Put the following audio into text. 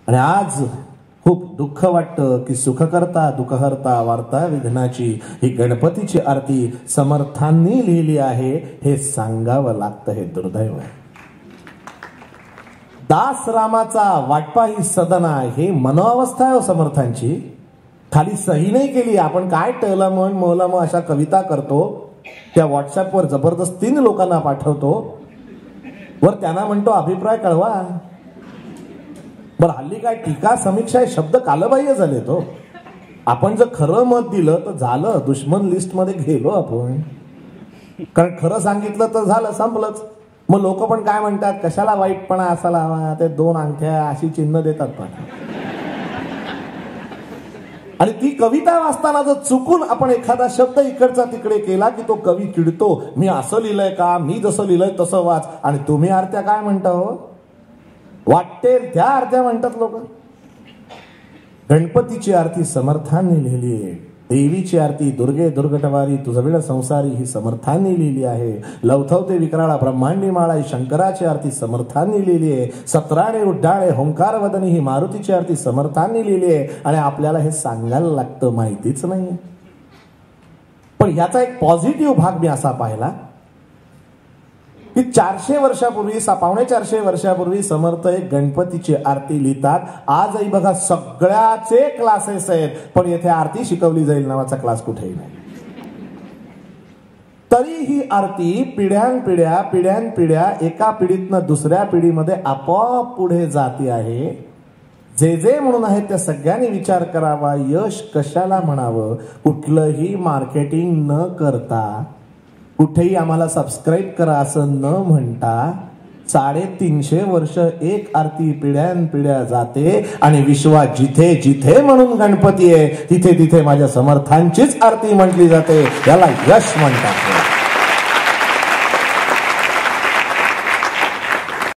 आणि आज खूप दुःख वाटतं की सुखकर्ता दुःखहर्ता वार्ता विघ्नाची ही गणपतीची आरती समर्थांनी लिहिली आहे हे सांगावं लागतं. हे दुर्दैव आहे. दास रामाचा वाटपा ही सदना हे मनोअवस्था आहे समर्थांची. खाली सही नाही केली आपण. काय टळलं मन मोहला मग अशा कविता करतो, त्या व्हॉट्सअपवर जबरदस्तीने लोकांना पाठवतो, वर त्यांना म्हणतो अभिप्राय कळवा. बरं हल्ली काय टीका समीक्षा हे शब्द कालबाह्य झाले. तो आपण जर खरं मत दिलं तर झालं, दुश्मन लिस्ट मध्ये गेलो आपण. कारण खरं सांगितलं तर झालं, संपलंच. मग लोक पण काय म्हणतात, कशाला वाईटपणा असा लावा, ते 2 अंगठ्या अशी चिन्ह देतात. पण आणि ती कविता वाचताना जर चुकून आपण एखादा शब्द इकडचा तिकडे केला की तो कवी चिडतो, मी असं लिहिलंय का, मी जसं लिहिलंय तसं वाच. आणि तुम्ही आरत्या काय म्हणता हो, वाटते त्या आरत्या म्हणतात लोक. गणपतीची आरती समर्थांनी लिहिली आहे. देवीची आरती दुर्गे दुर्गटवारी तुझविळ संसारी ही समर्थांनी लिहिली आहे. लवथवते विक्राळा ब्रह्मांडी माळा ही शंकराची आरती समर्थांनी लिहिली आहे. सत्राणे उड्डाळे होंकार वदनी ही मारुतीची आरती समर्थांनी लिहिली आहे. आणि आपल्याला हे सांगायला लागतं, माहितीच नाही. पण याचा एक पॉझिटिव्ह भाग मी असा पाहिला की 400 वर्षापूर्वी, 450 वर्षापूर्वी समर्थ एक गणपतीची आरती लिहितात. आजही बघा सगळ्याचे क्लासेस आहेत, पण येथे आरती शिकवली जाईल नावाचा क्लास कुठेही नाही. तरी ही आरती पिढ्यानपिढ्या एका पिढीतनं दुसऱ्या पिढीमध्ये आपोआप पुढे जाती आहे. जे म्हणून आहे त्या सगळ्यांनी विचार करावा. यश कशाला म्हणावं, कुठलंही मार्केटिंग न करता, कुठेही आम्हाला सबस्क्राईब करा असं न म्हणता 350 वर्ष एक आरती पिढ्यानपिढ्या जाते. आणि विश्वात जिथे जिथे म्हणून गणपती आहे तिथे तिथे माझ्या समर्थांचीच आरती म्हटली जाते. याला यश म्हणतात.